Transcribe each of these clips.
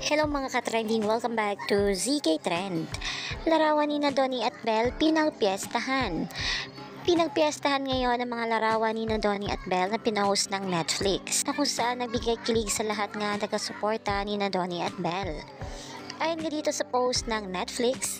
Hello mga ka-trending, welcome back to ZK Trend. Larawan ni Donnie at Belle pinagpiestahan. Pinagpiestahan ngayon ang mga larawan ni Donnie at Belle na pinahost ng Netflix na kung saan nagbigay kilig sa lahat nga taga-suporta ni Donnie at Belle. Ayon nga dito sa post ng Netflix,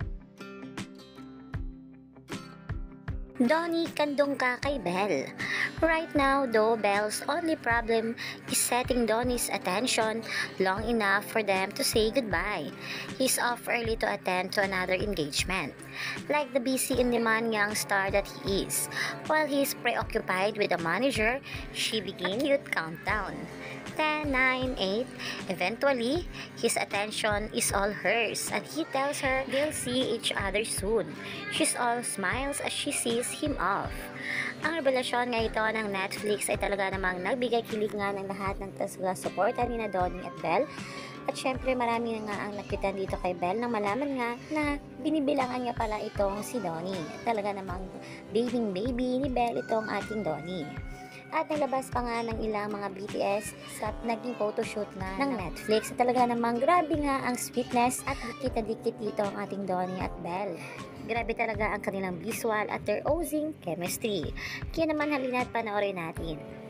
Donnie, kandong ka kay Belle. Right now, though, Belle's only problem is setting Donnie's attention long enough for them to say goodbye. He's off early to attend to another engagement. Like the busy in-demand young star that he is. While he's preoccupied with a manager, she begins youth countdown. 10, 9, 8. Eventually, his attention is all hers and he tells her they'll see each other soon. She's all smiles as she sees him off. Ang revelasyon nga ito ng Netflix ay talaga namang nagbigay kilig nga ng lahat ng taga-suporta ni Donnie at Belle. At syempre marami na nga ang nakitan dito kay Belle nang malaman nga na binibilangan niya pala itong si Donnie. At talaga namang baby ni Belle itong ating Donnie. At nalabas pa nga ng ilang mga BTS sa naging photoshoot na ng Netflix. At talaga namang grabe nga ang sweetness at dikit-dikit dito ang ating Donnie at Belle. Grabe talaga ang kanilang visual at their oozing chemistry. Kaya naman halina't panoorin natin.